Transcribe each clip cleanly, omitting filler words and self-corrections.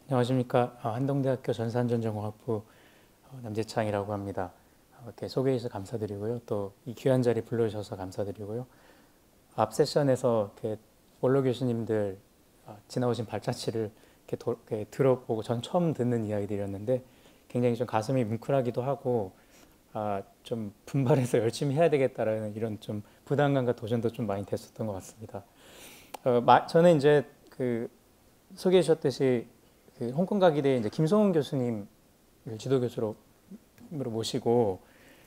안녕하십니까. 한동대학교 전산전자공학부 남재창이라고 합니다. 이렇게 소개해 주셔서 감사드리고요. 또 이 귀한 자리 불러주셔서 감사드리고요. 앞 세션에서 이렇게 원로 교수님들 지나오신 발자취를 이렇게 들어보고 전 처음 듣는 이야기들이었는데 굉장히 좀 가슴이 뭉클하기도 하고 좀 분발해서 열심히 해야 되겠다라는 이런 좀 부담감과 도전도 좀 많이 됐었던 것 같습니다. 저는 이제 그 소개해 주셨듯이 그 홍콩 가기대 이제 김성훈 교수님을 지도 교수로 모시고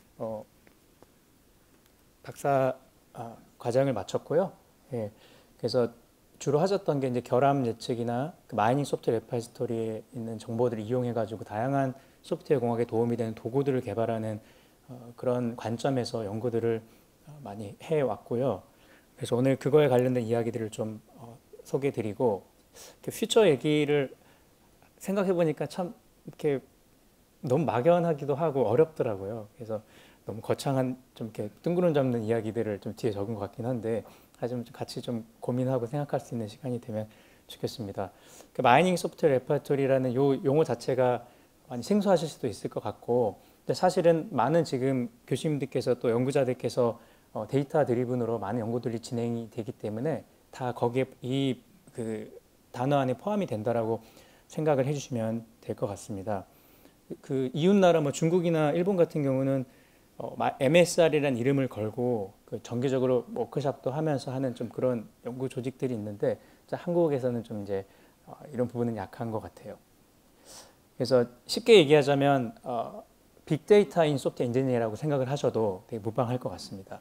박사 과정을 마쳤고요. 예, 그래서 주로 하셨던 게 이제 결함 예측이나 그 마이닝 소프트웨어 레파지토리에 있는 정보들을 이용해 가지고 다양한 소프트웨어 공학에 도움이 되는 도구들을 개발하는 그런 관점에서 연구들을 많이 해 왔고요. 그래서 오늘 그거에 관련된 이야기들을 좀 소개해 드리고 퓨처 얘기를 생각해 보니까 참 이렇게 너무 막연하기도 하고 어렵더라고요. 그래서 너무 거창한 좀 이렇게 뜬구름 잡는 이야기들을 좀 뒤에 적은 것 같긴 한데 하지만 좀 같이 좀 고민하고 생각할 수 있는 시간이 되면 좋겠습니다. 그 마이닝 소프트웨어 레퍼토리라는 요 용어 자체가 많이 생소하실 수도 있을 것 같고, 근데 사실은 많은 지금 교수님들께서 또 연구자들께서 데이터 드리븐으로 많은 연구들이 진행이 되기 때문에 다 거기에 이 그 단어 안에 포함이 된다라고 생각을 해주시면 될 것 같습니다. 그 이웃나라 뭐 중국이나 일본 같은 경우는 MSR이라는 이름을 걸고 그 정기적으로 워크숍도 하면서 하는 좀 그런 연구 조직들이 있는데 한국에서는 좀 이제 이런 부분은 약한 것 같아요. 그래서 쉽게 얘기하자면 빅데이터인 소프트웨어 엔지니어라고 생각을 하셔도 되게 무방할 것 같습니다.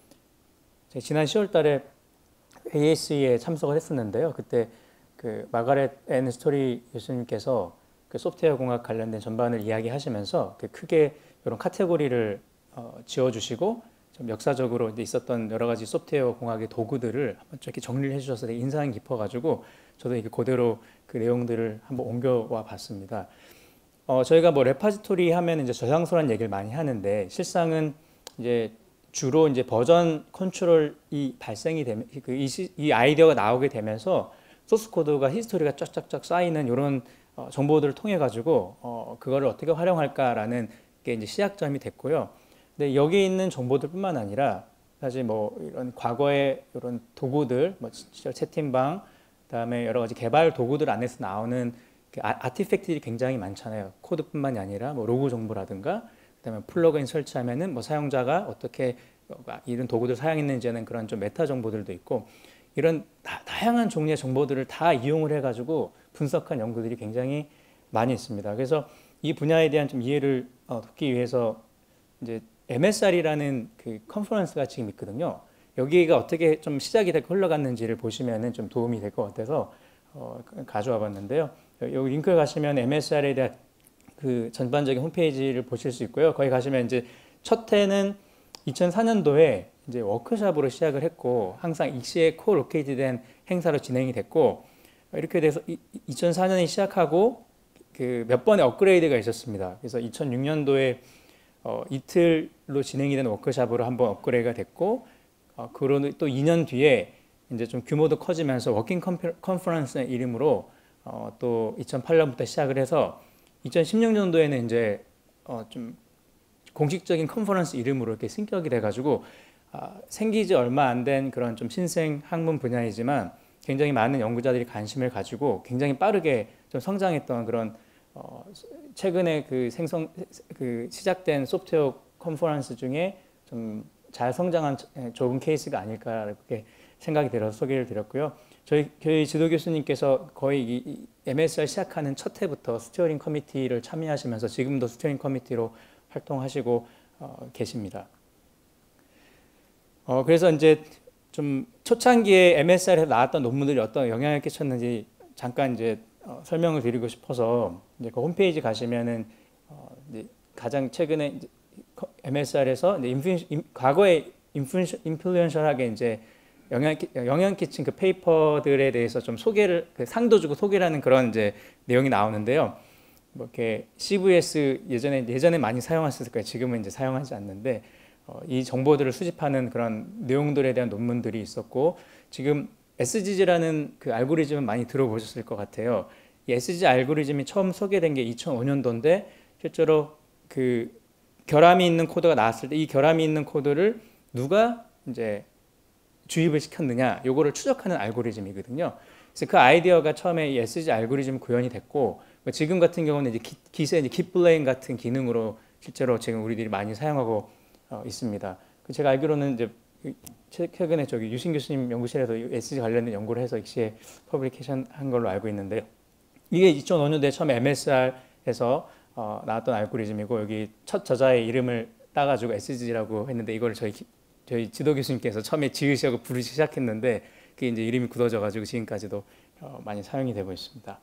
제가 지난 10월 달에 ASE에 참석을 했었는데요. 그때 그 마가렛 앤 스토리 교수님께서 그 소프트웨어 공학 관련된 전반을 이야기하시면서 그 크게 이런 카테고리를 지어주시고 좀 역사적으로 이제 있었던 여러 가지 소프트웨어 공학의 도구들을 한번 이렇게 정리를 해주셔서 되게 인상이 깊어가지고 저도 이게 그대로 그 내용들을 한번 옮겨와 봤습니다. 저희가 뭐 레파지토리 하면 이제 저장소란 얘기를 많이 하는데 실상은 이제 주로 이제 버전 컨트롤이 발생이 되면 이 아이디어가 나오게 되면서 소스 코드가 히스토리가 쫙쫙쫙 쌓이는 이런 정보들을 통해 가지고 그거를 어떻게 활용할까라는 게 이제 시작점이 됐고요. 근데 여기 있는 정보들뿐만 아니라 사실 뭐 이런 과거의 이런 도구들, 뭐 채팅방, 그다음에 여러 가지 개발 도구들 안에서 나오는 그 아티팩트들이 굉장히 많잖아요. 코드뿐만이 아니라 뭐 로그 정보라든가, 그다음에 플러그인 설치하면은 뭐 사용자가 어떻게 이런 도구들 사용했는지 하는 그런 좀 메타 정보들도 있고 이런 다양한 종류의 정보들을 다 이용을 해가지고 분석한 연구들이 굉장히 많이 있습니다. 그래서 이 분야에 대한 좀 이해를 돕기 위해서 이제 MSR이라는 그 컨퍼런스가 지금 있거든요. 여기가 어떻게 좀 시작이 되고 흘러갔는지를 보시면은 좀 도움이 될 것 같아서 가져와 봤는데요. 여기 링크에 가시면 MSR에 대한 그 전반적인 홈페이지를 보실 수 있고요. 거기 가시면 이제 첫 해는 2004년도에 이제 워크숍으로 시작을 했고 항상 익시에 코로케이트된 행사로 진행이 됐고 이렇게 돼서 2004년에 시작하고 그 몇 번의 업그레이드가 있었습니다. 그래서 2006년도에 이틀로 진행이 된 워크숍으로 한번 업그레이드가 됐고 그로는 또 2년 뒤에 이제 좀 규모도 커지면서 워킹 컨퍼런스의 이름으로 또 2008년부터 시작을 해서 2016년도에는 이제 좀 공식적인 컨퍼런스 이름으로 이렇게 승격이 돼가지고 생기지 얼마 안 된 그런 좀 신생 학문 분야이지만 굉장히 많은 연구자들이 관심을 가지고 굉장히 빠르게 좀 성장했던 그런 최근에 그 시작된 소프트웨어 컨퍼런스 중에 좀 잘 성장한 좋은 케이스가 아닐까 이렇게 생각이 들어서 소개를 드렸고요. 저희 지도 교수님께서 거의 이 MSR 시작하는 첫 해부터 스티어링 커미티를 참여하시면서 지금도 스티어링 커미티로 활동하시고 계십니다. 그래서 이제 좀 초창기에 MSR에서 나왔던 논문들이 어떤 영향을 끼쳤는지 잠깐 이제 설명을 드리고 싶어서 이제 그 홈페이지 가시면은 이제 가장 최근에 이제 MSR에서 과거에 인플루언셜하게 이제 영향 끼친 그 페이퍼들에 대해서 좀 소개를 그 상도 주고 소개라는 그런 이제 내용이 나오는데요. 뭐 이렇게 CVS 예전에 많이 사용했을 거예요. 지금은 이제 사용하지 않는데 이 정보들을 수집하는 그런 내용들에 대한 논문들이 있었고 지금 SGG라는 그 알고리즘은 많이 들어보셨을 것 같아요. 이 SG 알고리즘이 처음 소개된 게 2005년도인데 실제로 그 결함이 있는 코드가 나왔을 때 이 결함이 있는 코드를 누가 이제 주입을 시켰느냐 요거를 추적하는 알고리즘이거든요. 그래서 그 아이디어가 처음에 이 SG 알고리즘 구현이 됐고 지금 같은 경우는 이제 기세 이제 깃블레인 같은 기능으로 실제로 지금 우리들이 많이 사용하고 있습니다. 제가 알기로는 이제 최근에 저기 유신 교수님 연구실에서 SG 관련된 연구를 해서 익시에 퍼블리케이션 한 걸로 알고 있는데요. 이게 2005년도에 처음에 MSR에서 나왔던 알고리즘이고 여기 첫 저자의 이름을 따가지고 SG라고 했는데 이걸 저희 지도 교수님께서 처음에 지으시고 부르기 시작했는데 그게 이제 이름이 굳어져가지고 지금까지도 많이 사용이 되고 있습니다.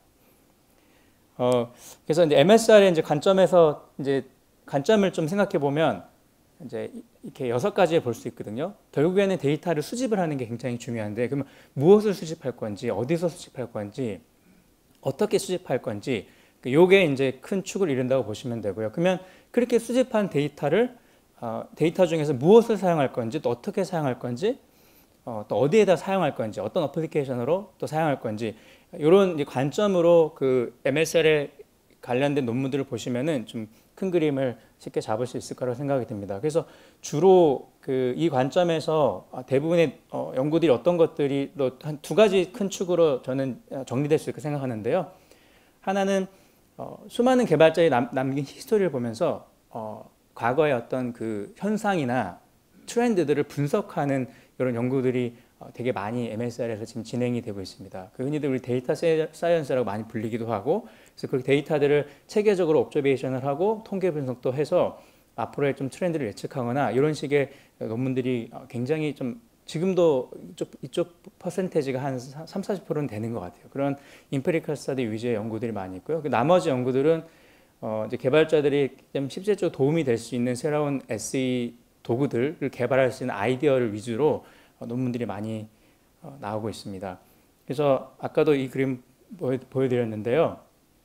그래서 이제 MSR의 이제 관점에서 이제 관점을 좀 생각해 보면 이제 이렇게 6가지에 볼 수 있거든요. 결국에는 데이터를 수집을 하는 게 굉장히 중요한데 그러면 무엇을 수집할 건지 어디서 수집할 건지 어떻게 수집할 건지 요게 이제 큰 축을 이룬다고 보시면 되고요. 그러면 그렇게 수집한 데이터를 데이터 중에서 무엇을 사용할 건지 또 어떻게 사용할 건지 또 어디에다 사용할 건지 어떤 어플리케이션으로 또 사용할 건지 이런 관점으로 그 MSR에 관련된 논문들을 보시면은 좀 큰 그림을 쉽게 잡을 수 있을 거라고 생각이 듭니다. 그래서 주로 그 이 관점에서 대부분의 연구들이 어떤 것들이 한 2가지 큰 축으로 저는 정리될 수 있게 생각하는데요. 하나는 수많은 개발자의 남긴 히스토리를 보면서 과거의 어떤 그 현상이나 트렌드들을 분석하는 이런 연구들이 되게 많이 MSR에서 지금 진행이 되고 있습니다. 그 흔히들 우리 데이터 사이언스라고 많이 불리기도 하고 그래서 그 데이터들을 체계적으로 옵저베이션을 하고 통계 분석도 해서 앞으로의 좀 트렌드를 예측하거나 이런 식의 논문들이 굉장히 좀 지금도 이쪽 퍼센테이지가 한 30-40%는 되는 것 같아요. 그런 임페리컬 스터디 위주의 연구들이 많이 있고요. 그 나머지 연구들은 이제 개발자들이 좀 실질적으로 도움이 될 수 있는 새로운 SE 도구들을 개발할 수 있는 아이디어를 위주로 논문들이 많이 나오고 있습니다. 그래서 아까도 이 그림 보여드렸는데요.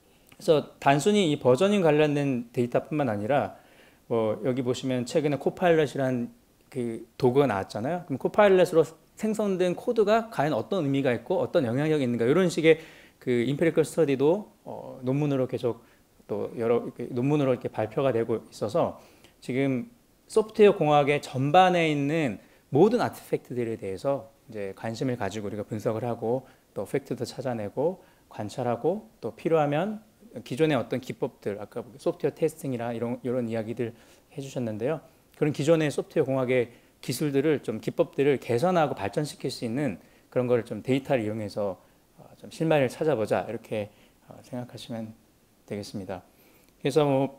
그래서 단순히 이 버저닝 관련된 데이터뿐만 아니라 뭐 여기 보시면 최근에 코파일럿이란 그 도구가 나왔잖아요. 그럼 코파일럿으로 생성된 코드가 과연 어떤 의미가 있고 어떤 영향력이 있는가 이런 식의 그 임페리컬 스터디도 논문으로 계속 또 여러 논문으로 이렇게 발표가 되고 있어서 지금 소프트웨어 공학의 전반에 있는 모든 아티팩트들에 대해서 이제 관심을 가지고 우리가 분석을 하고 또 팩트도 찾아내고 관찰하고 또 필요하면 기존의 어떤 기법들 아까 소프트웨어 테스팅이나 이런 이야기들 해주셨는데요. 그런 기존의 소프트웨어 공학의 기술들을 좀 기법들을 개선하고 발전시킬 수 있는 그런 거를 좀 데이터를 이용해서 좀 실마리를 찾아보자 이렇게 생각하시면 되겠습니다. 그래서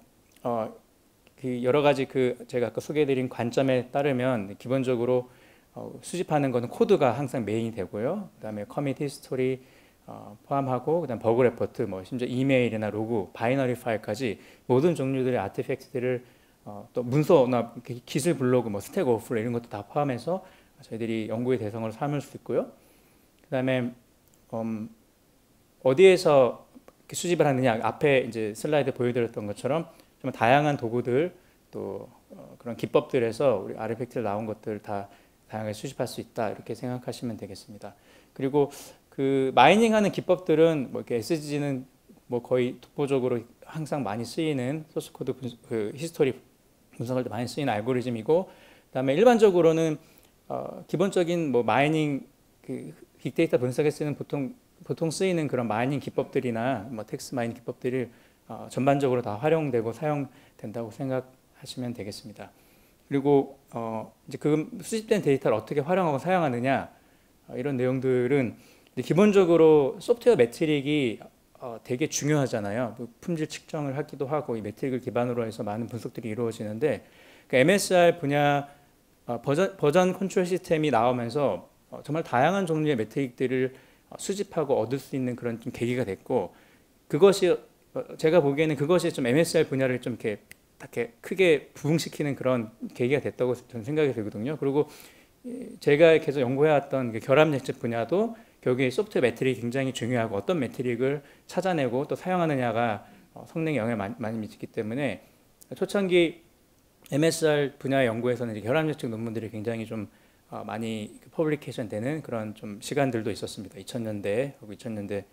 그 여러 가지 그 제가 아까 소개해드린 관점에 따르면 기본적으로 수집하는 것은 코드가 항상 메인이 되고요. 그다음에 커밋 히스토리 포함하고 그다음 버그 레포트, 뭐 심지어 이메일이나 로그, 바이너리 파일까지 모든 종류들의 아티팩트들을 또 문서나 기술 블로그, 뭐 스택 오버플로우 이런 것도 다 포함해서 저희들이 연구의 대상으로 삼을 수 있고요. 그다음에 어디에서 수집을 하느냐 앞에 이제 슬라이드 보여드렸던 것처럼 좀 다양한 도구들 또 그런 기법들에서 우리 아티팩트를 나온 것들 다 다양하게 수집할 수 있다 이렇게 생각하시면 되겠습니다. 그리고 그 마이닝하는 기법들은 뭐 이렇게 SG는 뭐 거의 독보적으로 항상 많이 쓰이는 소스 코드 그 히스토리 분석할 때 많이 쓰이는 알고리즘이고, 그다음에 일반적으로는 기본적인 뭐 마이닝 그 빅데이터 분석에 쓰는 보통 쓰이는 그런 마이닝 기법들이나 뭐 텍스트 마이닝 기법들이 전반적으로 다 활용되고 사용된다고 생각하시면 되겠습니다. 그리고 이제 그 수집된 데이터를 어떻게 활용하고 사용하느냐 이런 내용들은 기본적으로 소프트웨어 매트릭이 되게 중요하잖아요. 품질 측정을 하기도 하고 이 매트릭을 기반으로 해서 많은 분석들이 이루어지는데 그 MSR 분야 버전 컨트롤 시스템이 나오면서 정말 다양한 종류의 매트릭들을 수집하고 얻을 수 있는 그런 좀 계기가 됐고, 그것이 제가 보기에는 그것이 좀 MSR 분야를 좀 이렇게 크게 부흥시키는 그런 계기가 됐다고 저는 생각이 들거든요. 그리고 제가 계속 연구해왔던 그 결합 예측 분야도 결국에 소프트웨어 매트릭이 굉장히 중요하고 어떤 매트릭을 찾아내고 또 사용하느냐가 성능에 영향을 많이 미치기 때문에 초창기 MSR 분야 연구에서는 결합 예측 논문들이 굉장히 좀 많이 퍼블리케이션 되는 그런 좀 시간들도 있었습니다. 2000년대 하고 2000년대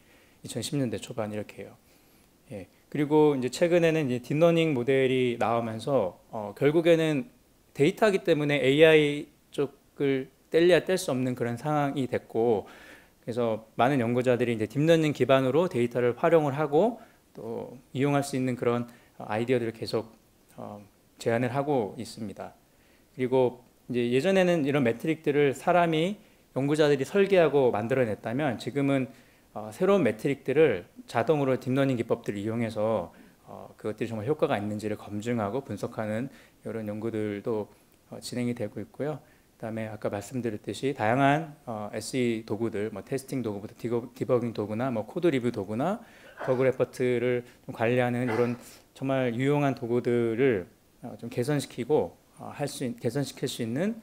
2010년대 초반 이렇게 해요. 예. 그리고 이제 최근에는 이제 딥러닝 모델이 나오면서 결국에는 데이터이기 때문에 AI 쪽을 뗄래야 뗄 수 없는 그런 상황이 됐고, 그래서 많은 연구자들이 이제 딥러닝 기반으로 데이터를 활용을 하고 또 이용할 수 있는 그런 아이디어들을 계속 제안을 하고 있습니다. 그리고 이제 예전에는 이런 매트릭들을 사람이 연구자들이 설계하고 만들어냈다면 지금은 새로운 매트릭들을 자동으로 딥러닝 기법들을 이용해서 그것들이 정말 효과가 있는지를 검증하고 분석하는 이런 연구들도 진행이 되고 있고요. 그다음에 아까 말씀드렸듯이 다양한 SE 도구들, 뭐 테스팅 도구부터 디버깅 도구나 뭐 코드 리뷰 도구나 버그 레포트를 좀 관리하는 이런 정말 유용한 도구들을 좀 개선시키고 개선시킬 수 있는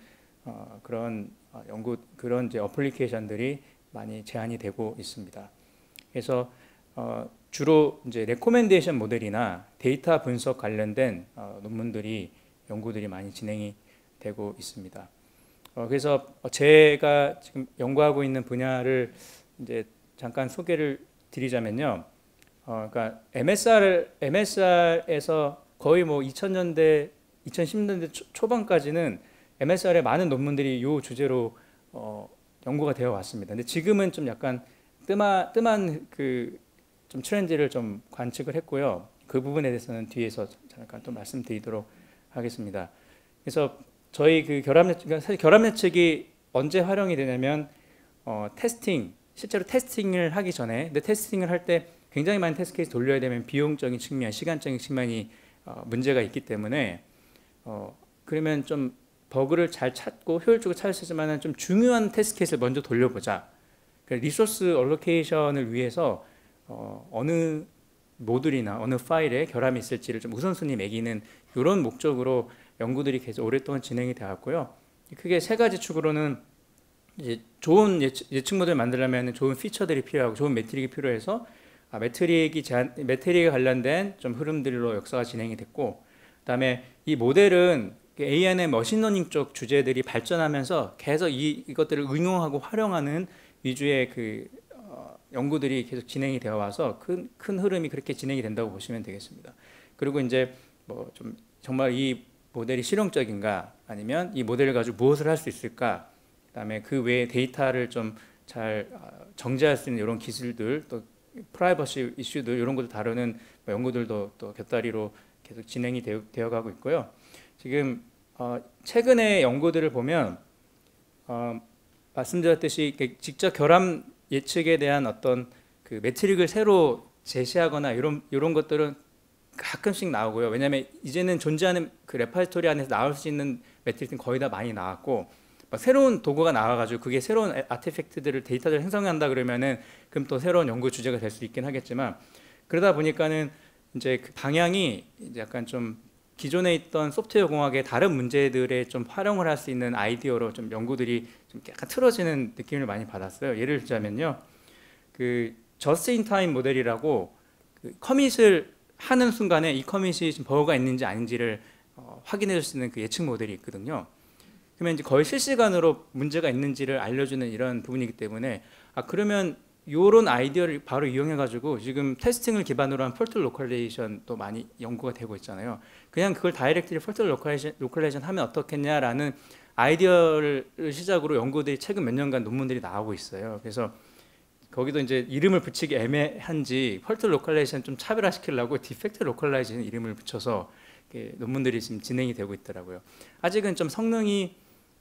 그런 이제 어플리케이션들이 많이 제안이 되고 있습니다. 그래서 주로 이제 레코멘데이션 모델이나 데이터 분석 관련된 논문들이 연구들이 많이 진행이 되고 있습니다. 그래서 제가 지금 연구하고 있는 분야를 이제 잠깐 소개를 드리자면요. 그러니까 MSR에서 거의 뭐 2000년대, 2010년대 초반까지는 MSR에 많은 논문들이 이 주제로 연구가 되어 왔습니다. 근데 지금은 좀 약간 뜸한 그 좀 트렌드를 좀 관측을 했고요. 그 부분에 대해서는 뒤에서 잠깐 또 말씀드리도록 하겠습니다. 그래서 저희 그 사실 결합 예측이 언제 활용이 되냐면 실제로 테스팅을 하기 전에, 근데 테스팅을 할 때 굉장히 많은 테스트 케이스 돌려야 되면 비용적인 측면, 시간적인 측면이 문제가 있기 때문에 그러면 좀 버그를 잘 찾고 효율적으로 찾을 수 있지만 좀 중요한 테스트 케이스를 먼저 돌려보자. 리소스 얼로케이션을 위해서 어느 모듈이나 어느 파일에 결함이 있을지를 좀 우선순위 매기는 이런 목적으로 연구들이 계속 오랫동안 진행이 되었고요. 크게 세 가지 축으로는 이제 좋은 예측 모델을 만들려면 좋은 피처들이 필요하고 좋은 매트릭이 필요해서 매트릭에 관련된 좀 흐름들로 역사가 진행이 됐고, 그다음에 이 모델은 AI나 머신러닝 쪽 주제들이 발전하면서 계속 이것들을 응용하고 활용하는 위주의 연구들이 계속 진행이 되어 와서 큰 흐름이 그렇게 진행이 된다고 보시면 되겠습니다. 그리고 이제 뭐 좀 정말 이 모델이 실용적인가, 아니면 이 모델을 가지고 무엇을 할 수 있을까, 그다음에 그 외에 데이터를 좀 잘 정제할 수 있는 이런 기술들, 또 프라이버시 이슈들 이런 것들 다루는 연구들도 또 곁다리로 계속 진행이 되어가고 있고요. 지금 최근의 연구들을 보면 말씀드렸듯이 직접 결함 예측에 대한 어떤 그 매트릭을 새로 제시하거나 이런 것들은 가끔씩 나오고요. 왜냐하면 이제는 존재하는 그 레파지토리 안에서 나올 수 있는 매트릭은 거의 다 많이 나왔고, 새로운 도구가 나와가지고 그게 새로운 아티팩트들을 데이터를 생성한다 그러면은 그럼 또 새로운 연구 주제가 될 수 있긴 하겠지만, 그러다 보니까는 이제 그 방향이 이제 약간 좀 기존에 있던 소프트웨어 공학의 다른 문제들에 좀 활용을 할 수 있는 아이디어로 좀 연구들이 좀 약간 틀어지는 느낌을 많이 받았어요. 예를 들자면요, 그 저스트 인 타임 모델이라고 그 커밋을 하는 순간에 이 커밋이 지금 버그가 있는지 아닌지를 확인해 줄 수 있는 그 예측 모델이 있거든요. 그러면 이제 거의 실시간으로 문제가 있는지를 알려주는 이런 부분이기 때문에 그러면 이런 아이디어를 바로 이용해 가지고 지금 테스팅을 기반으로 한 폴트 로컬레이션도 많이 연구가 되고 있잖아요. 그냥 그걸 다이렉트리 폴트 로컬레이션 하면 어떻겠냐라는 아이디어를 시작으로 연구들이 최근 몇 년간 논문들이 나오고 있어요. 그래서 거기도 이제 이름을 붙이기 애매한지 폴트 로컬레이션 좀 차별화시키려고 디펙트 로컬라이제이션 이름을 붙여서 논문들이 지금 진행이 되고 있더라고요. 아직은 좀 성능이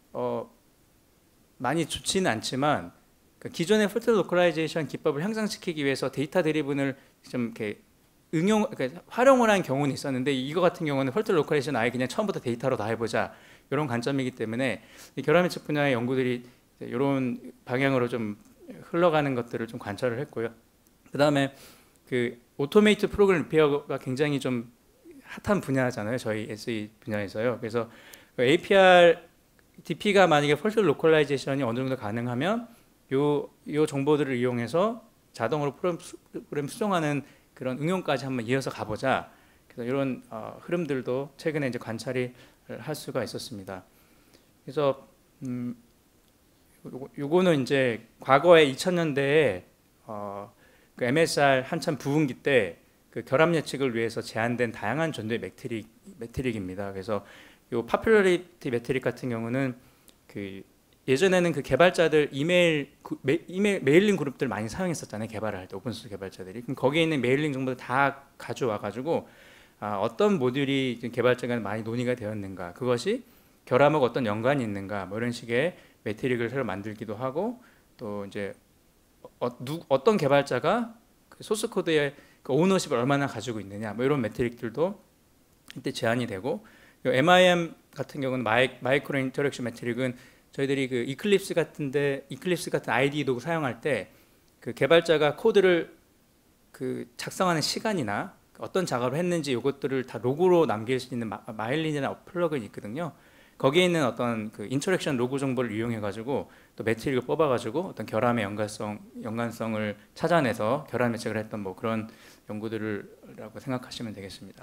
많이 좋지는 않지만 기존의 폴트 로컬라이제이션 기법을 향상시키기 위해서 데이터 드리븐을 좀 이렇게 활용을 한 경우는 있었는데, 이거 같은 경우는 폴트 로컬레이션 아예 그냥 처음부터 데이터로 다 해보자 이런 관점이기 때문에 결합 예측 분야의 연구들이 이런 방향으로 좀 흘러가는 것들을 좀 관찰을 했고요. 그 다음에 그 오토메이트 프로그램 리페어가 굉장히 좀 핫한 분야잖아요, 저희 SE 분야에서요. 그래서 APR DP가 만약에 폴트 로컬라이제이션이 어느 정도 가능하면 요 정보들을 이용해서 자동으로 프로그램 수정하는 그런 응용까지 한번 이어서 가보자. 그래서 이런 흐름들도 최근에 이제 관찰이 할 수가 있었습니다. 그래서 요거는 이제 과거에 2000년대에 그 MSR 한참 부흥기 때 그 결합 예측을 위해서 제안된 다양한 전도의 매트릭입니다. 그래서 요 파퓰러리티 매트릭 같은 경우는 그 예전에는 그 개발자들 이메일 메일링 그룹들 많이 사용했었잖아요. 개발을 할 때 오픈소스 개발자들이. 그럼 거기에 있는 메일링 정보를 다 가져와 가지고 어떤 모듈이 개발자가 많이 논의가 되었는가, 그것이 결함하고 어떤 연관이 있는가, 뭐 이런 식의 매트릭을 새로 만들기도 하고, 또 이제 어떤 개발자가 그 소스 코드의 그 오너십을 얼마나 가지고 있느냐, 뭐 이런 매트릭들도 이때 제한이 되고, MIM 같은 경우는 마이크로 인터랙션 매트릭은 저희들이 그 이클립스 같은 IDE 도구 사용할 때 그 개발자가 코드를 그 작성하는 시간이나 어떤 작업을 했는지 이것들을 다 로그로 남길 수 있는 마일린이나 플러그인이 있거든요. 거기에 있는 어떤 그 인터랙션 로그 정보를 이용해 가지고 또 매트릭을 뽑아 가지고 어떤 결함의 연관성을 찾아내서 결함 예측을 했던 뭐 그런 연구들이라고 생각하시면 되겠습니다.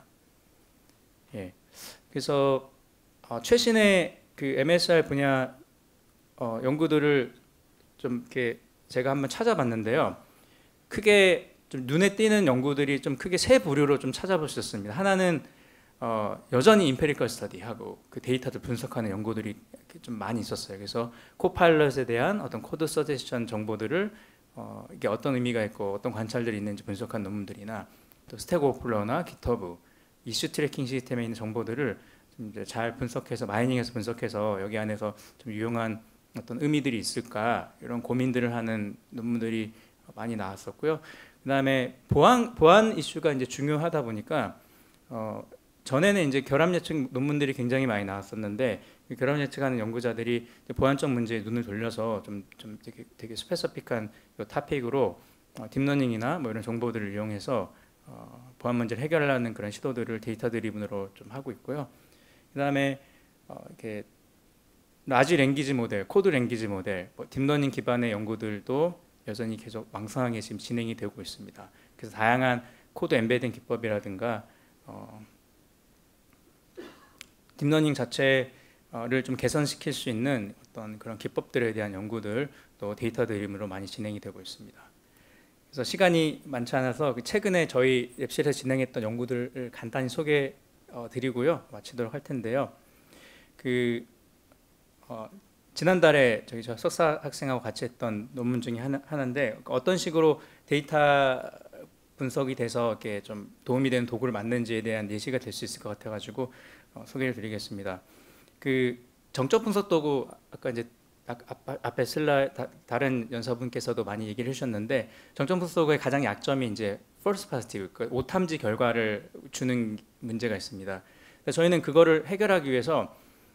예. 그래서 최신의 그 MSR 분야 연구들을 좀 이렇게 제가 한번 찾아봤는데요. 크게 좀 눈에 띄는 연구들이 좀 크게 세 부류로 좀 찾아볼 수 있습니다. 하나는 여전히 임페리컬 스터디하고 그 데이터를 분석하는 연구들이 좀 많이 있었어요. 그래서 코파일럿에 대한 어떤 코드 서제션 정보들을 이게 어떤 의미가 있고 어떤 관찰들이 있는지 분석한 논문들이나, 또 스택 오버플로우나 깃허브 이슈 트래킹 시스템에 있는 정보들을 좀 이제 잘 분석해서 마이닝해서 분석해서 여기 안에서 좀 유용한 어떤 의미들이 있을까, 이런 고민들을 하는 논문들이 많이 나왔었고요. 그다음에 보안 이슈가 이제 중요하다 보니까 전에는 이제 결합 예측 논문들이 굉장히 많이 나왔었는데, 결합 예측하는 연구자들이 보안적 문제에 눈을 돌려서 좀 되게 스페시픽한 토픽으로 딥러닝이나 뭐 이런 정보들을 이용해서 보안 문제를 해결하려는 그런 시도들을 데이터 드리븐으로 좀 하고 있고요. 그다음에 이렇게 라지 랭귀지 모델, 코드 랭귀지 모델, 딥러닝 기반의 연구들도 여전히 계속 왕성하게 지금 진행이 되고 있습니다. 그래서 다양한 코드 엠베딩 기법이라든가 딥러닝 자체를 좀 개선시킬 수 있는 어떤 그런 기법들에 대한 연구들 또 데이터 드림으로 많이 진행이 되고 있습니다. 그래서 시간이 많지 않아서 최근에 저희 랩실에서 진행했던 연구들을 간단히 소개해 드리고요, 마치도록 할 텐데요. 지난달에 저 석사 학생하고 같이 했던 논문 중에 하나인데, 어떤 식으로 데이터 분석이 돼서 이렇게 좀 도움이 되는 도구를 만드는지에 대한 예시가 될 수 있을 것 같아가지고 소개를 드리겠습니다. 그 정적 분석 도구, 아까 이제 앞에 다른 연사분께서도 많이 얘기를 해주셨는데, 정적 분석 도구의 가장 약점이 이제 false positive, 그 오탐지 결과를 주는 문제가 있습니다. 저희는 그거를 해결하기 위해서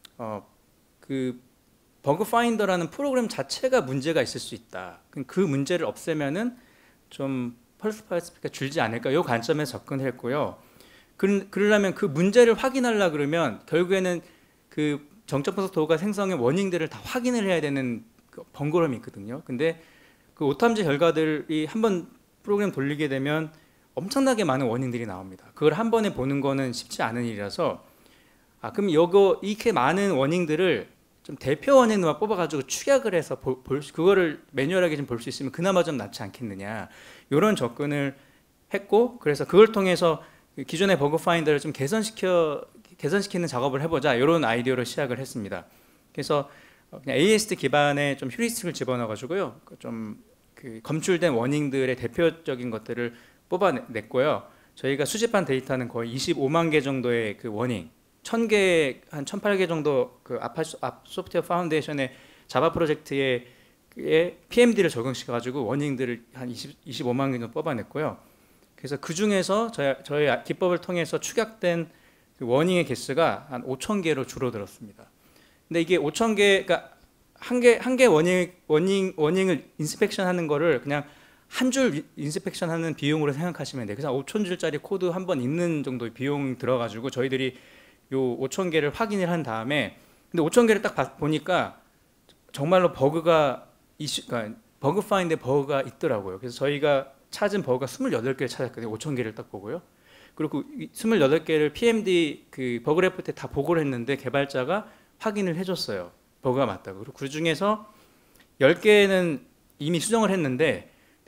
그 버그 파인더라는 프로그램 자체가 문제가 있을 수 있다. 그 문제를 없애면은 좀 false positive가 줄지 않을까, 이 관점에서 접근을 했고요. 그러려면 그 문제를 확인하려 그러면 결국에는 그 정적 분석 도구가 생성의 워닝들을 다 확인을 해야 되는 그 번거로움이 있거든요. 근데 그 오탐지 결과들이 한번 프로그램 돌리게 되면 엄청나게 많은 워닝들이 나옵니다. 그걸 한 번에 보는 거는 쉽지 않은 일이라서 그럼 이렇게 많은 워닝들을 좀 대표 원인만 뽑아가지고 축약을 해서 그거를 매뉴얼하게 좀 볼 수 있으면 그나마 좀 낫지 않겠느냐, 이런 접근을 했고, 그래서 그걸 통해서 기존의 버그 파인더를 좀 개선시키는 작업을 해보자, 이런 아이디어로 시작을 했습니다. 그래서 그냥 AST 기반의 좀 휴리스틱을 집어넣어가지고요, 좀 그 검출된 워닝들의 대표적인 것들을 뽑아냈고요. 저희가 수집한 데이터는 거의 25만 개 정도의 그 워닝, 1000개, 한 1008개 정도 그 앞 소프트웨어 파운데이션의 자바 프로젝트에 PMD를 적용시켜가지고 워닝들을 한 25만 개 정도 뽑아냈고요. 그래서 그 중에서 저희 기법을 통해서 축약된 그 워닝의 개수가 한 5,000개로 줄어들었습니다. 근데 이게 5,000개, 그러니까 한 개 워닝을 인스펙션 하는 거를 그냥 한 줄 인스펙션 하는 비용으로 생각하시면 돼요. 그래서 5,000줄짜리 코드 한 번 읽는 정도의 비용 들어가지고 저희들이 요 5,000개를 확인을 한 다음에, 근데 5,000개를 딱 보니까 정말로 그러니까 버그 파인드에 버그가 있더라고요. 그래서 저희가 찾은 버그가 28개를 찾았거든요. 5,000개를 딱 보고요. 그리고 28개를 PMD 그 버그 레포트에 다 보고를 했는데 개발자가 확인을 해줬어요. 버그가 맞다고. 그리고 그 중에서 10개는 이미 수정을 했는데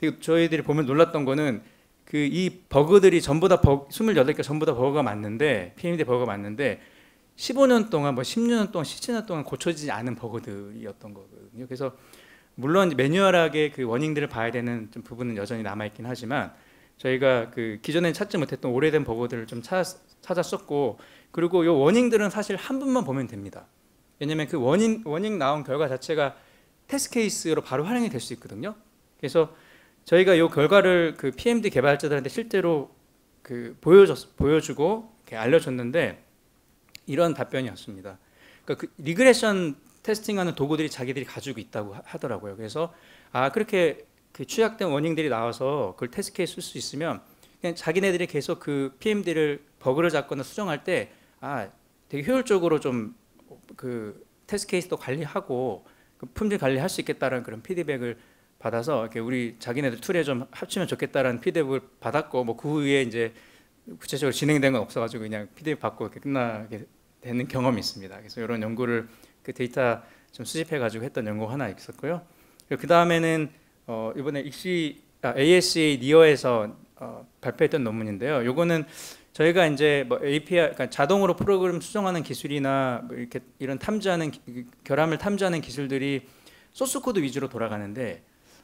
그리고 저희들이 보면 놀랐던 거는 그 이 버그들이 전부 다 28개 전부 다 버그가 맞는데 PMD 버그가 맞는데 15년 동안 뭐 10년 동안 17년 동안 고쳐지지 않은 버그들이었던 거거든요. 그래서 물론 매뉴얼하게 그 워닝들을 봐야 되는 좀 부분은 여전히 남아 있긴 하지만 저희가 그 기존에 찾지 못했던 오래된 버그들을 좀 찾았었고, 그리고 요 워닝들은 사실 한 번만 보면 됩니다. 왜냐면 그 워닝 나온 결과 자체가 테스트 케이스로 바로 활용이 될 수 있거든요. 그래서 저희가 요 결과를 그 PMD 개발자들한테 실제로 그 보여주고 이렇게 알려줬는데 이런 답변이었습니다. 그러니까 그 리그레션 테스팅하는 도구들이 자기들이 가지고 있다고 하더라고요. 그래서 그렇게 그 취약된 워닝들이 나와서 그걸 테스트 케이스 쓸 수 있으면 그냥 자기네들이 계속 그 PMD를 버그를 잡거나 수정할 때 되게 효율적으로 좀 그 테스트 케이스도 관리하고 그 품질 관리할 수 있겠다라는 그런 피드백을 받아서 이렇게 우리 자기네들 툴에 좀 합치면 좋겠다라는 피드백을 받았고, 뭐 그 후에 이제 구체적으로 진행된 건 없어가지고 그냥 피드백 받고 이렇게 끝나게 되는 경험이 있습니다. 그래서 이런 연구를 그 데이터 좀 수집해가지고 했던 연구 하나 있었고요. 그 다음에는 이번에 ASA 니어에서 발표했던 논문인데요. 요거는 저희가 이제 뭐 API, 그러니까 자동으로 프로그램 수정하는 기술이나 뭐 이렇게 이런 탐지하는 결함을 탐지하는 기술들이 소스 코드 위주로 돌아가는데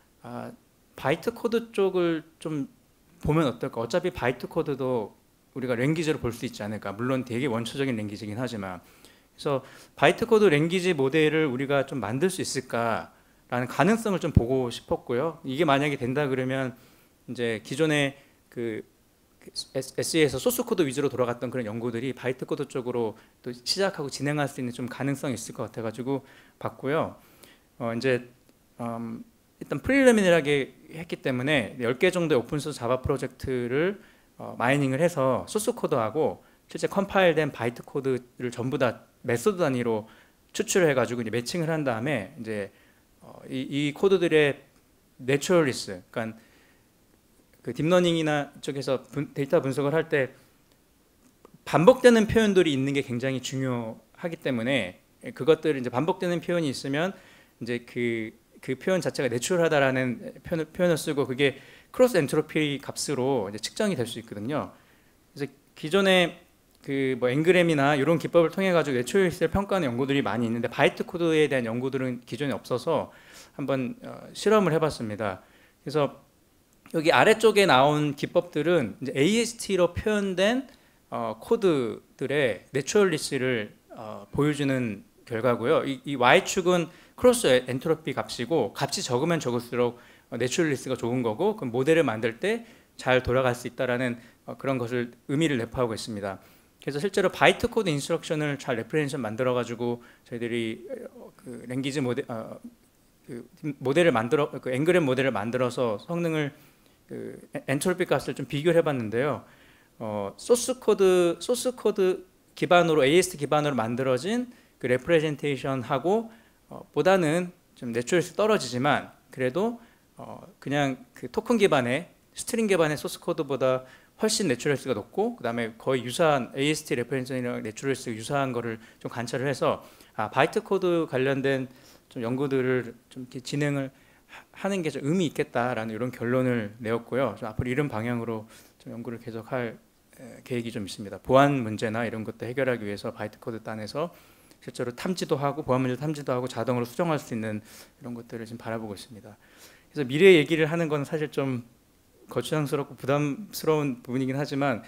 바이트 코드 쪽을 좀 보면 어떨까? 어차피 바이트 코드도 우리가 랭귀지로 볼 수 있지 않을까? 물론 되게 원초적인 랭귀지긴 하지만, 그래서 바이트 코드 랭귀지 모델을 우리가 좀 만들 수 있을까라는 가능성을 좀 보고 싶었고요. 이게 만약에 된다 그러면 이제 기존에 그 SE에서 소스 코드 위주로 돌아갔던 그런 연구들이 바이트 코드 쪽으로 또 시작하고 진행할 수 있는 좀 가능성이 있을 것 같아가지고 봤고요. 이제 일단 프리리미널하게 했기 때문에 10개 정도의 오픈소스 자바 프로젝트를 마이닝을 해서 소스 코드하고 실제 컴파일된 바이트 코드를 전부 다 메소드 단위로 추출해 가지고 이제 매칭을 한 다음에 이제 이 코드들의 내추럴리스, 그러니까 그 딥러닝이나 쪽에서 데이터 분석을 할 때 반복되는 표현들이 있는 게 굉장히 중요하기 때문에 그것들을 이제 반복되는 표현이 있으면 이제 그 표현 자체가 내추럴하다라는 표현을 쓰고 그게 크로스 엔트로피 값으로 이제 측정이 될 수 있거든요. 그래서 기존에 그 뭐 앵그램이나 이런 기법을 통해 가지고 내추럴리스를 평가하는 연구들이 많이 있는데 바이트 코드에 대한 연구들은 기존에 없어서 한번 실험을 해봤습니다. 그래서 여기 아래쪽에 나온 기법들은 이제 AST로 표현된 코드들의 내추럴리스를 보여주는 결과고요. 이 Y축은 크로스 엔트로피 값이고 값이 적으면 적을수록 내추럴리스가 좋은 거고, 그 모델을 만들 때 잘 돌아갈 수 있다라는 그런 것을 의미를 내포하고 있습니다. 그래서 실제로 바이트 코드 인스트럭션을 잘 레프레젠션 만들어 가지고 저희들이 그 랭귀지 모델을 만들어 그 앵그램 모델을 만들어서 성능을 그 엔트로피 값을 좀 비교를 해봤는데요. 소스 코드 기반으로 AST 기반으로 만들어진 그 레프레젠테이션하고 보다는 좀 내추럴리스 떨어지지만 그래도 그냥 그 토큰 기반의 스트링 기반의 소스 코드보다 훨씬 내추럴리스가 높고, 그 다음에 거의 유사한 AST 레퍼런스랑 내추럴리스가 유사한 거를 좀 관찰을 해서 바이트 코드 관련된 좀 연구들을 좀 이렇게 진행을 하는 게 좀 의미 있겠다라는 이런 결론을 내었고요. 좀 앞으로 이런 방향으로 좀 연구를 계속할 계획이 좀 있습니다. 보안 문제나 이런 것도 해결하기 위해서 바이트 코드 단에서 실제로 탐지도 하고 보안 문제 탐지도 하고 자동으로 수정할 수 있는 이런 것들을 지금 바라보고 있습니다. 그래서 미래 얘기를 하는 건 사실 좀 거추장스럽고 부담스러운 부분이긴 하지만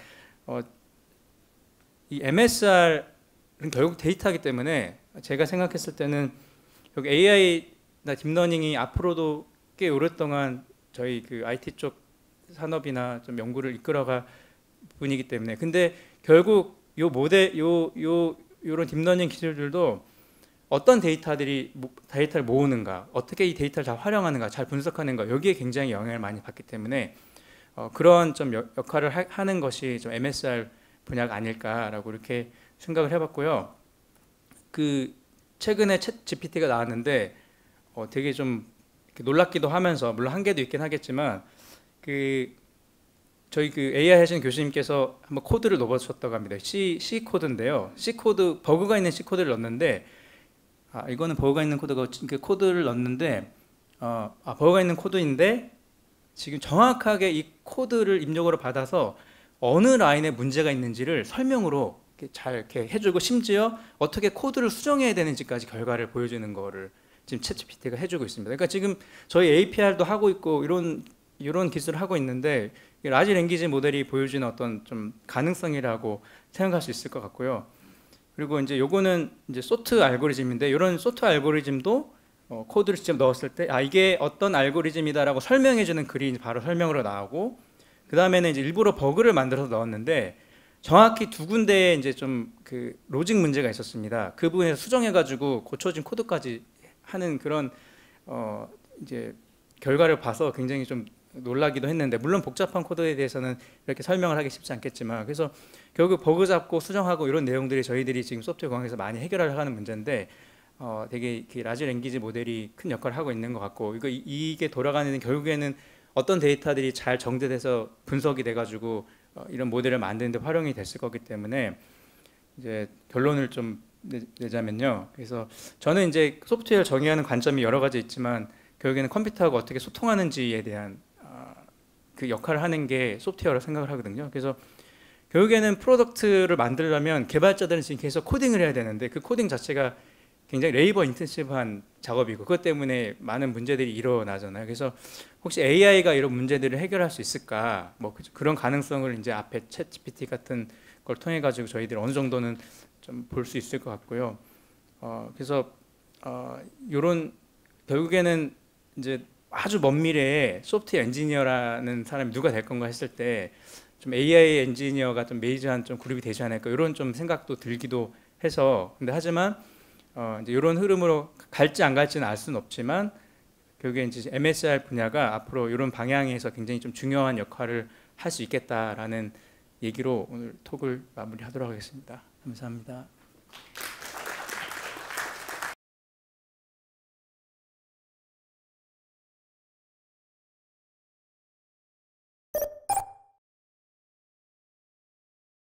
이 MSR은 결국 데이터이기 때문에 제가 생각했을 때는 여기 AI나 딥러닝이 앞으로도 꽤 오랫동안 저희 그 IT 쪽 산업이나 좀 연구를 이끌어갈 부분이기 때문에, 근데 결국 요 모델 요런 딥러닝 기술들도 어떤 데이터를 모으는가, 어떻게 이 데이터를 잘 활용하는가, 잘 분석하는가, 여기에 굉장히 영향을 많이 받기 때문에 그런 좀 역할을 하는 것이 좀 MSR 분야가 아닐까라고 이렇게 생각을 해봤고요. 그 최근에 챗 GPT가 나왔는데 되게 좀 놀랍기도 하면서, 물론 한계도 있긴 하겠지만 저희 그 AI 하시는 교수님께서 한번 코드를 넣어보셨다고 합니다. C 코드인데요. C 코드 버그가 있는 C 코드를 넣었는데 이거는 버그가 있는 코드가 코드를 넣었는데 버그가 있는 코드인데 지금 정확하게 이 코드를 입력으로 받아서 어느 라인에 문제가 있는지를 설명으로 잘 이렇게 해주고, 심지어 어떻게 코드를 수정해야 되는지까지 결과를 보여주는 거를 지금 챗GPT가 해주고 있습니다. 그러니까 지금 저희 APR도 하고 있고 이런 기술을 하고 있는데, 라지 랭귀지 모델이 보여주는 어떤 좀 가능성이라고 생각할 수 있을 것 같고요. 그리고 이제 요거는 이제 소트 알고리즘인데, 이런 소트 알고리즘도 코드를 직접 넣었을 때 이게 어떤 알고리즘이다라고 설명해주는 글이 바로 설명으로 나오고, 그 다음에는 이제 일부러 버그를 만들어서 넣었는데 정확히 두 군데에 이제 좀 그 로직 문제가 있었습니다. 그 부분에서 수정해가지고 고쳐진 코드까지 하는 그런 이제 결과를 봐서 굉장히 좀 놀라기도 했는데, 물론 복잡한 코드에 대해서는 이렇게 설명을 하기 쉽지 않겠지만, 그래서 결국 버그 잡고 수정하고 이런 내용들이 저희들이 지금 소프트웨어 공학에서 많이 해결하려고 하는 문제인데, 되게 라지 랭귀지 모델이 큰 역할을 하고 있는 것 같고, 이게 돌아가는 결국에는 어떤 데이터들이 잘 정제돼서 분석이 돼가지고 이런 모델을 만드는데 활용이 됐을 거기 때문에, 이제 결론을 좀 내자면요. 그래서 저는 이제 소프트웨어를 정의하는 관점이 여러 가지 있지만, 결국에는 컴퓨터하고 어떻게 소통하는지에 대한 그 역할을 하는 게 소프트웨어라고 생각을 하거든요. 그래서 결국에는 프로덕트를 만들려면 개발자들은 지금 계속 코딩을 해야 되는데, 그 코딩 자체가 굉장히 레이버 인텐시브한 작업이고, 그것 때문에 많은 문제들이 일어나잖아요. 그래서 혹시 AI가 이런 문제들을 해결할 수 있을까, 뭐 그런 가능성을 이제 앞에 챗GPT 같은 걸 통해 가지고 저희들이 어느 정도는 좀 볼 수 있을 것 같고요. 그래서 이런 결국에는 이제 아주 먼 미래에 소프트웨어 엔지니어라는 사람이 누가 될 건가 했을 때 좀 AI 엔지니어가 좀 메이저한 좀 그룹이 되지 않을까, 이런 좀 생각도 들기도 해서. 근데 하지만 이제 이런 흐름으로 갈지 안 갈지는 알 수는 없지만, 결국에 이제 MSR 분야가 앞으로 이런 방향에서 굉장히 좀 중요한 역할을 할 수 있겠다라는 얘기로 오늘 톡을 마무리하도록 하겠습니다. 감사합니다.